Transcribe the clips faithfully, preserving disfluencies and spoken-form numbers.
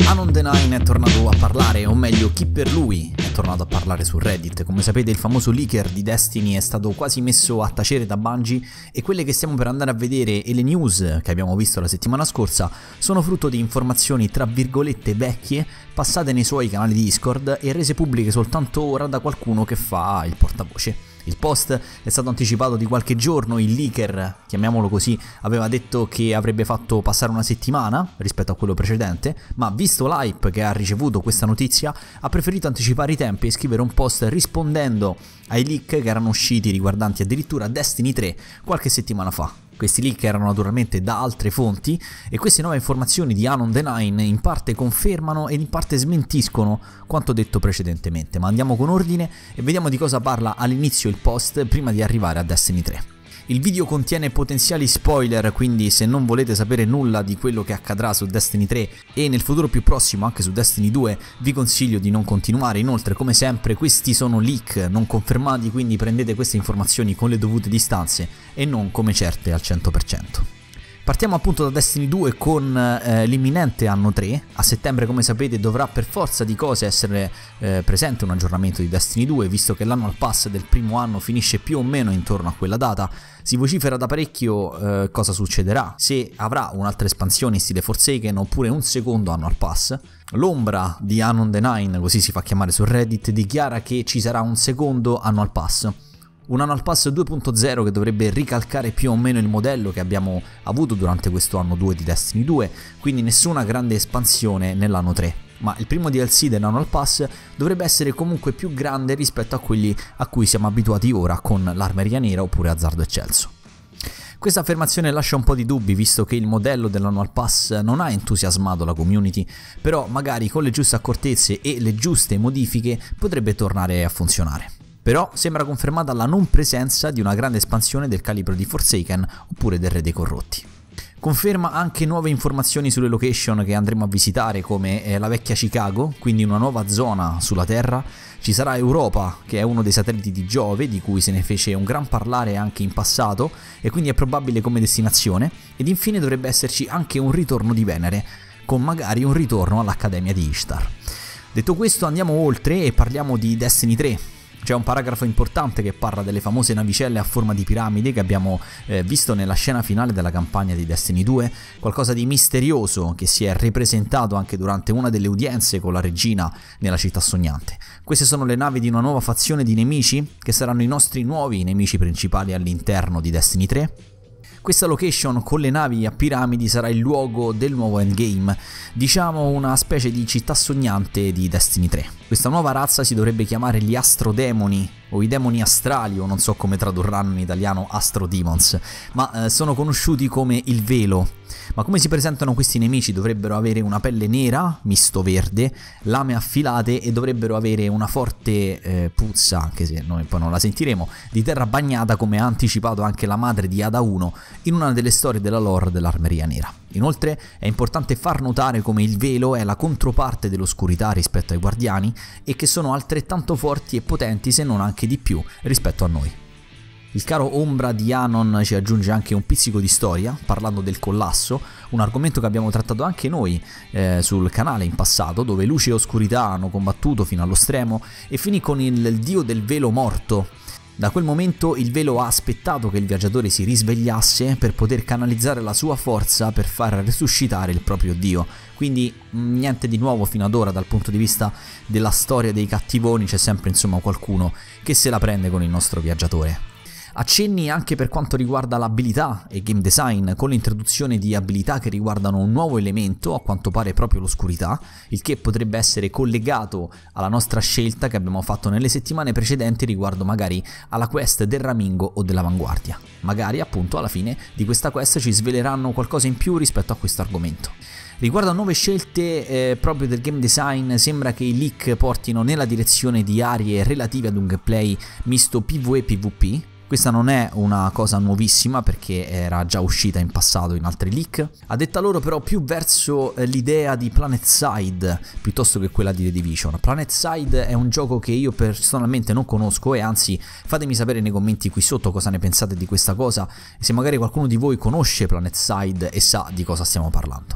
Anon The Nine è tornato a parlare, o meglio chi per lui è tornato a parlare su Reddit. Come sapete il famoso leaker di Destiny è stato quasi messo a tacere da Bungie e quelle che stiamo per andare a vedere e le news che abbiamo visto la settimana scorsa sono frutto di informazioni tra virgolette vecchie passate nei suoi canali di Discord e rese pubbliche soltanto ora da qualcuno che fa il portavoce. Il post è stato anticipato di qualche giorno, il leaker, chiamiamolo così, aveva detto che avrebbe fatto passare una settimana rispetto a quello precedente, ma visto l'hype che ha ricevuto questa notizia ha preferito anticipare i tempi e scrivere un post rispondendo ai leak che erano usciti riguardanti addirittura Destiny tre qualche settimana fa. Questi leak erano naturalmente da altre fonti e queste nuove informazioni di Anon The Nine in parte confermano e in parte smentiscono quanto detto precedentemente, ma andiamo con ordine e vediamo di cosa parla all'inizio il post prima di arrivare a Destiny tre. Il video contiene potenziali spoiler, quindi se non volete sapere nulla di quello che accadrà su Destiny tre e nel futuro più prossimo anche su Destiny due vi consiglio di non continuare. Inoltre, come sempre, questi sono leak non confermati, quindi prendete queste informazioni con le dovute distanze e non come certe al cento per cento. Partiamo appunto da Destiny due con eh, l'imminente anno tre. A settembre, come sapete, dovrà per forza di cose essere eh, presente un aggiornamento di Destiny due, visto che l'annual pass del primo anno finisce più o meno intorno a quella data. Si vocifera da parecchio eh, cosa succederà, se avrà un'altra espansione in stile Forsaken oppure un secondo annual pass. L'ombra di Anon The Nine, così si fa chiamare su Reddit, dichiara che ci sarà un secondo annual pass. Un annual pass due punto zero che dovrebbe ricalcare più o meno il modello che abbiamo avuto durante questo anno due di Destiny due, quindi nessuna grande espansione nell'anno tre. Ma il primo D L C dell'annual pass dovrebbe essere comunque più grande rispetto a quelli a cui siamo abituati ora con l'Armeria Nera oppure Azzardo Eccelso. Questa affermazione lascia un po' di dubbi, visto che il modello dell'annual pass non ha entusiasmato la community, però magari con le giuste accortezze e le giuste modifiche potrebbe tornare a funzionare. Però sembra confermata la non presenza di una grande espansione del calibro di Forsaken oppure del Re dei Corrotti. Conferma anche nuove informazioni sulle location che andremo a visitare, come eh, la vecchia Chicago, quindi una nuova zona sulla Terra. Ci sarà Europa, che è uno dei satelliti di Giove, di cui se ne fece un gran parlare anche in passato e quindi è probabile come destinazione. Ed infine dovrebbe esserci anche un ritorno di Venere, con magari un ritorno all'Accademia di Ishtar. Detto questo andiamo oltre e parliamo di Destiny tre. C'è un paragrafo importante che parla delle famose navicelle a forma di piramide che abbiamo eh, visto nella scena finale della campagna di Destiny due, qualcosa di misterioso che si è ripresentato anche durante una delle udienze con la regina nella città sognante. Queste sono le navi di una nuova fazione di nemici che saranno i nostri nuovi nemici principali all'interno di Destiny tre. Questa location con le navi a piramidi sarà il luogo del nuovo endgame, diciamo una specie di città sognante di Destiny tre. Questa nuova razza si dovrebbe chiamare gli Astrodemoni o i demoni astrali, o non so come tradurranno in italiano Astro Demons, ma eh, sono conosciuti come il velo. Ma come si presentano questi nemici? Dovrebbero avere una pelle nera, misto verde, lame affilate e dovrebbero avere una forte eh, puzza, anche se noi poi non la sentiremo, di terra bagnata, come ha anticipato anche la madre di Ada uno in una delle storie della lore dell'Armeria Nera. Inoltre è importante far notare come il velo è la controparte dell'oscurità rispetto ai guardiani e che sono altrettanto forti e potenti, se non anche di più, rispetto a noi. Il caro Ombra di Anon ci aggiunge anche un pizzico di storia, parlando del collasso, un argomento che abbiamo trattato anche noi eh, sul canale in passato, dove luce e oscurità hanno combattuto fino allo stremo e finì con il dio del velo morto. Da quel momento il velo ha aspettato che il viaggiatore si risvegliasse per poter canalizzare la sua forza per far resuscitare il proprio dio. Quindi niente di nuovo fino ad ora dal punto di vista della storia dei cattivoni, c'è sempre insomma qualcuno che se la prende con il nostro viaggiatore. Accenni anche per quanto riguarda l'abilità e game design, con l'introduzione di abilità che riguardano un nuovo elemento, a quanto pare proprio l'oscurità, il che potrebbe essere collegato alla nostra scelta che abbiamo fatto nelle settimane precedenti riguardo magari alla quest del Ramingo o dell'Avanguardia. Magari appunto alla fine di questa quest ci sveleranno qualcosa in più rispetto a questo argomento. Riguardo a nuove scelte eh, proprio del game design, sembra che i leak portino nella direzione di aree relative ad un gameplay misto PvE PvP. Questa non è una cosa nuovissima perché era già uscita in passato in altri leak. A detta loro però più verso eh, l'idea di PlanetSide piuttosto che quella di The Division. PlanetSide è un gioco che io personalmente non conosco e anzi fatemi sapere nei commenti qui sotto cosa ne pensate di questa cosa e se magari qualcuno di voi conosce PlanetSide e sa di cosa stiamo parlando.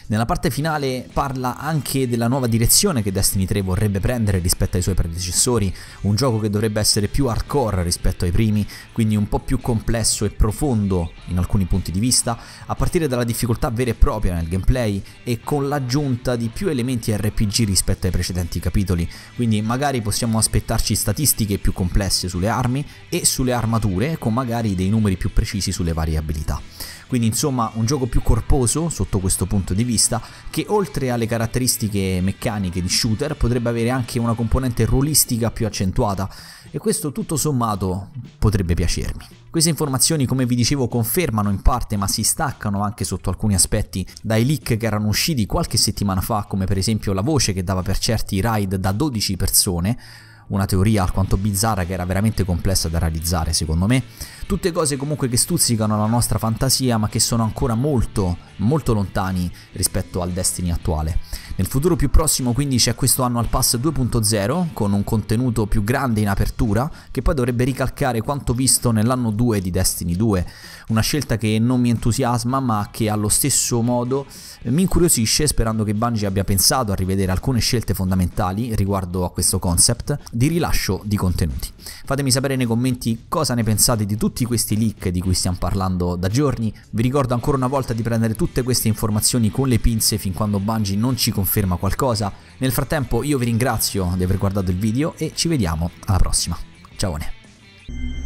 Nella parte finale parla anche della nuova direzione che Destiny tre vorrebbe prendere rispetto ai suoi predecessori, un gioco che dovrebbe essere più hardcore rispetto ai primi, quindi un po' più complesso e profondo in alcuni punti di vista, a partire dalla difficoltà vera e propria nel gameplay e con l'aggiunta di più elementi R P G rispetto ai precedenti capitoli, quindi magari possiamo aspettarci statistiche più complesse sulle armi e sulle armature, con magari dei numeri più precisi sulle varie abilità. Quindi insomma un gioco più corposo sotto questo punto di vista, che oltre alle caratteristiche meccaniche di shooter potrebbe avere anche una componente ruolistica più accentuata, e questo tutto sommato potrebbe piacermi. Queste informazioni, come vi dicevo, confermano in parte ma si staccano anche sotto alcuni aspetti dai leak che erano usciti qualche settimana fa, come per esempio la voce che dava per certi raid da dodici persone, una teoria alquanto bizzarra che era veramente complessa da realizzare secondo me. Tutte cose comunque che stuzzicano la nostra fantasia ma che sono ancora molto molto lontani rispetto al Destiny attuale. Nel futuro più prossimo quindi c'è questo Annual Pass due punto zero con un contenuto più grande in apertura che poi dovrebbe ricalcare quanto visto nell'anno due di Destiny due, una scelta che non mi entusiasma ma che allo stesso modo mi incuriosisce, sperando che Bungie abbia pensato a rivedere alcune scelte fondamentali riguardo a questo concept di rilascio di contenuti. Fatemi sapere nei commenti cosa ne pensate di tutti questi leak di cui stiamo parlando da giorni. Vi ricordo ancora una volta di prendere tutte queste informazioni con le pinze fin quando Bungie non ci conferma qualcosa. Nel frattempo io vi ringrazio di aver guardato il video e ci vediamo alla prossima. Ciao.